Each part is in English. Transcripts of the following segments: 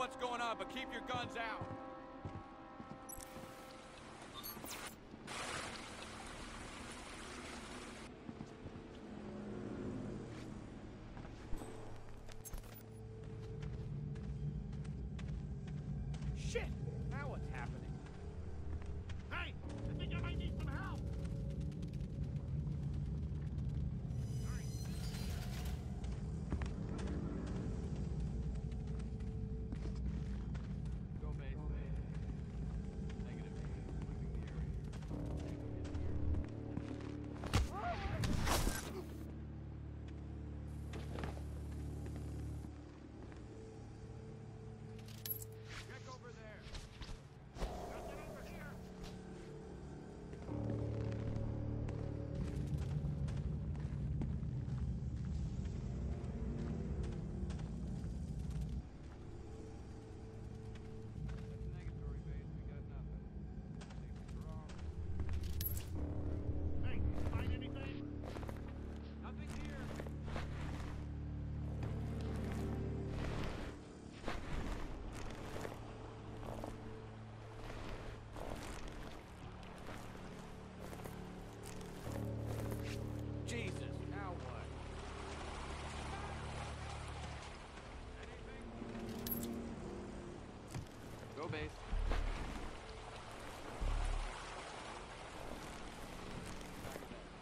what's going on, but keep your guns out. Shit! Now what's happening? Hey! I think I might need some help! Go base. Negative. Leaving the area. Check over there. Nothing over here! That's negatory base. We got nothing. Safety's wrong. Hey, find anything? Nothing here. Jesus, now what? Anything? Go base. Back of that.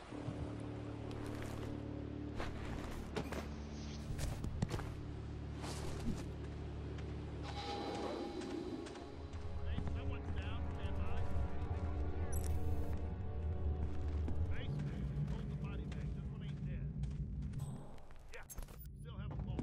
Hey, someone's down. Stand by. Base, hold the body bag. This one ain't dead. Yeah, still have a pulse.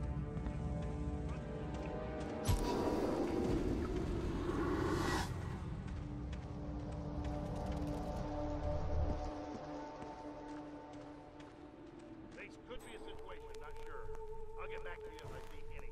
Base could be a situation, not sure. I'll get back to you if I see any.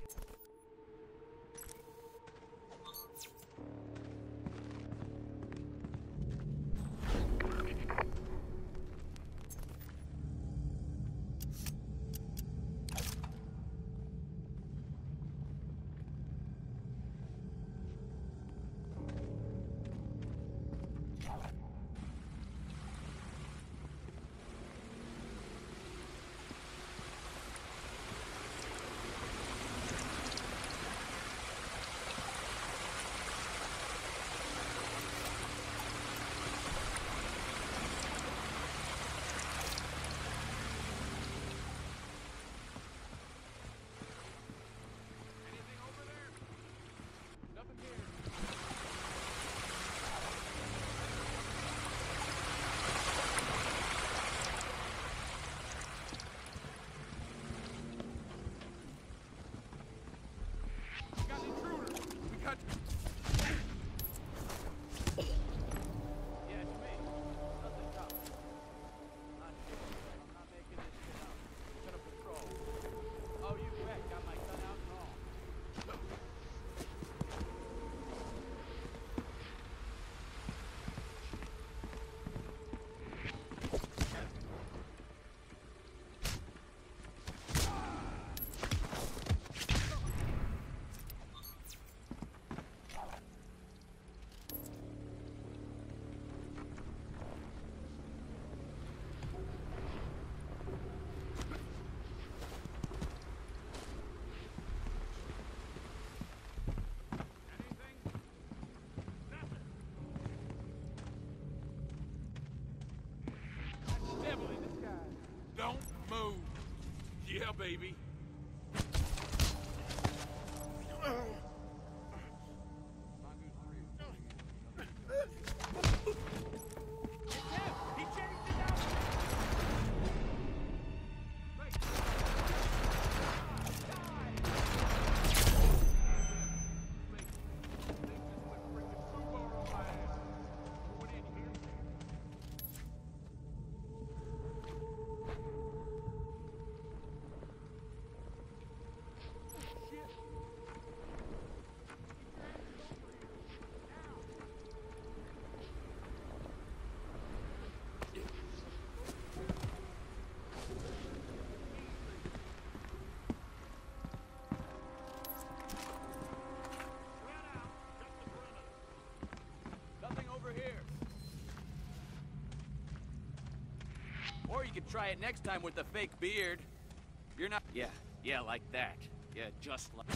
could try it next time with the fake beard. You're not... Yeah, like that. Yeah, just like...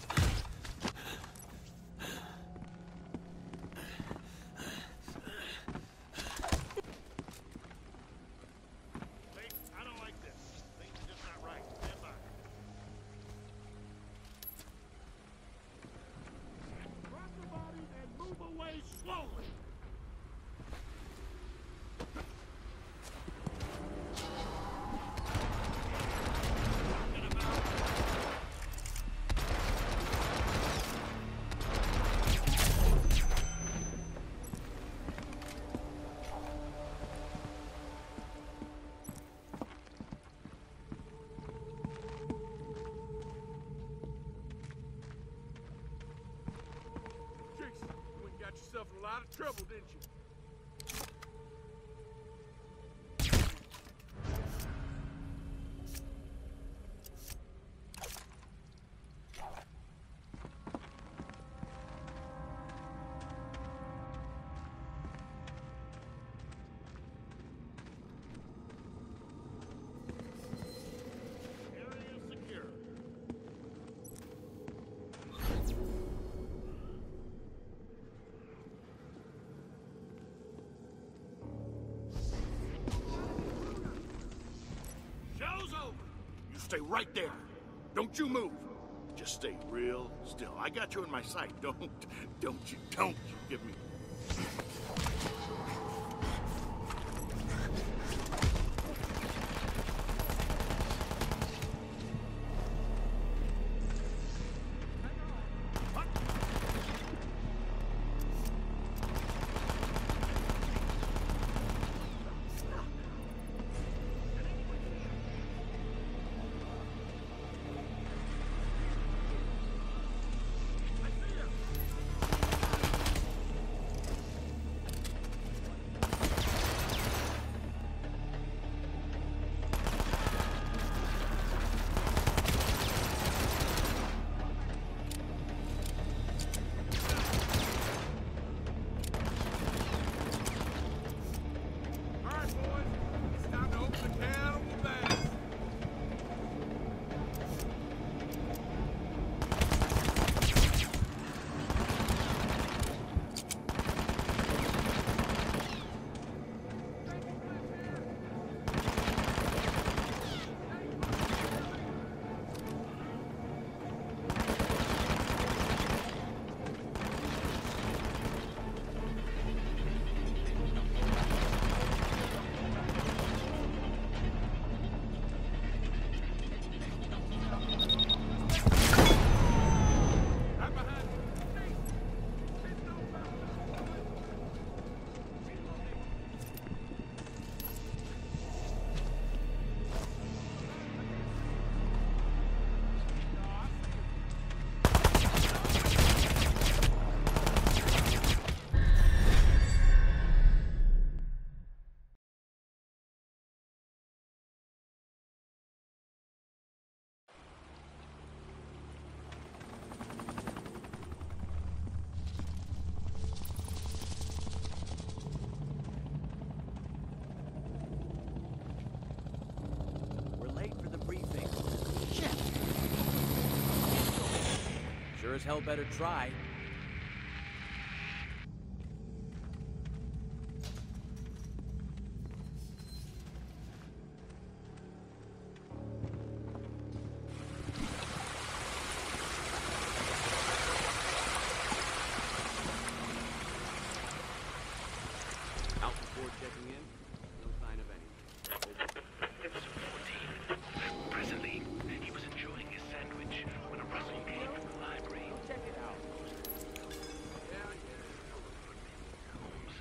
Wait, I don't like this. Things are just not right. Stand by. Drop the body and move away slowly. Trixie, you went and got yourself in a lot of trouble, didn't you? Area secure. Show's over. You stay right there. Don't you move. Just stay real still. I got you in my sight. Don't you give me... All right, boys. It's time to open the can of bags. Right behind you. We're late for the briefing. Shit! Sure as hell better try. Out before checking in. No sign of anything. It's 14. Presently, he was enjoying his sandwich when a rustle came from the library. Check it out. Holmes.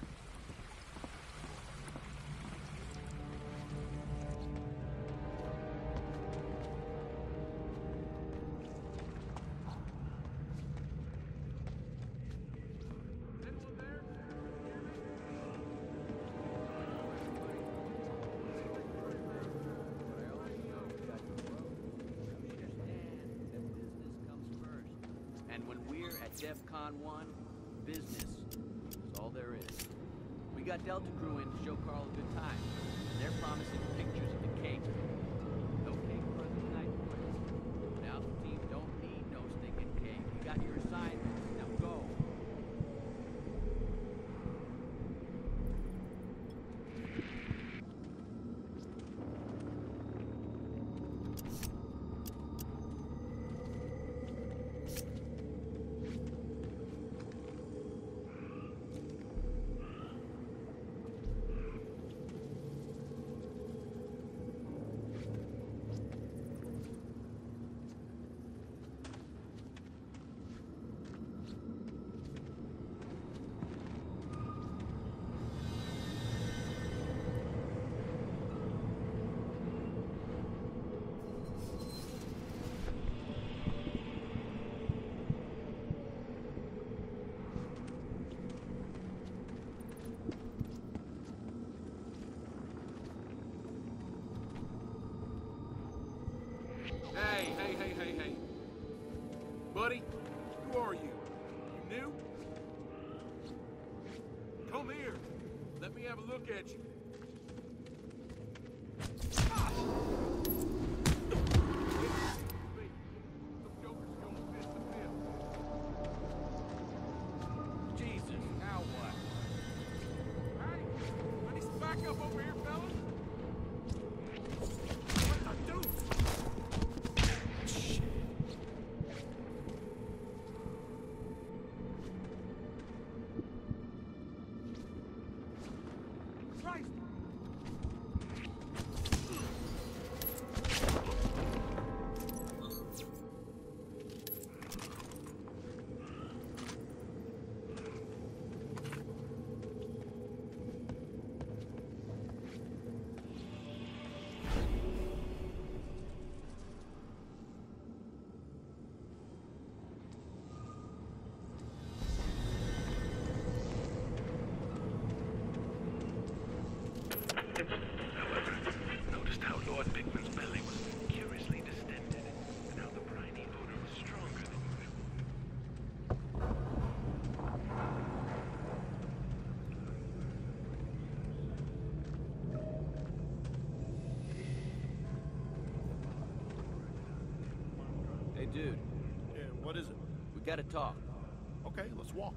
Anyone there? And when we're at DEF CON 1, business is all there is. We got Delta Crew in to show Carl a good time. They're promising pictures of the cake. No cake for us tonight, boys. Now the team don't need no stinking cake. You got your assignments. Now go. Hey. Buddy, who are you? You new? Come here. Let me have a look at you. Jesus, now what? Hey, I need some backup over here, fellas. What I do? Christ! However, noticed how Lord Bigman's belly was curiously distended, and how the briny odor was stronger than usual. Hey, dude, Yeah, what is it? we gotta talk. Okay, let's walk.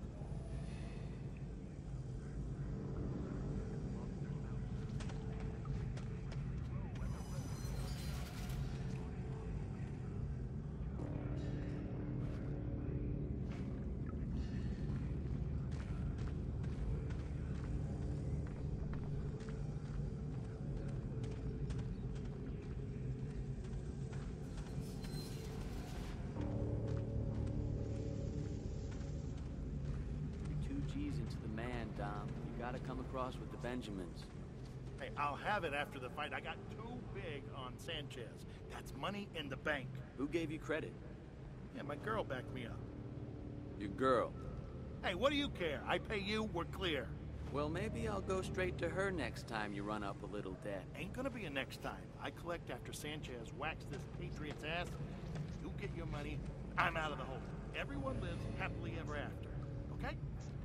You're 2 G's into the man, Dom. You gotta come across with the Benjamins. Hey, I'll have it after the fight. I got too big on Sanchez. That's money in the bank. Who gave you credit? Yeah, my girl backed me up. Your girl. Hey, what do you care? I pay you, we're clear. Well, maybe I'll go straight to her next time you run up a little debt. Ain't gonna be a next time. I collect after Sanchez whacks this patriot's ass. You get your money, I'm out of the hole. Everyone lives happily ever after, okay?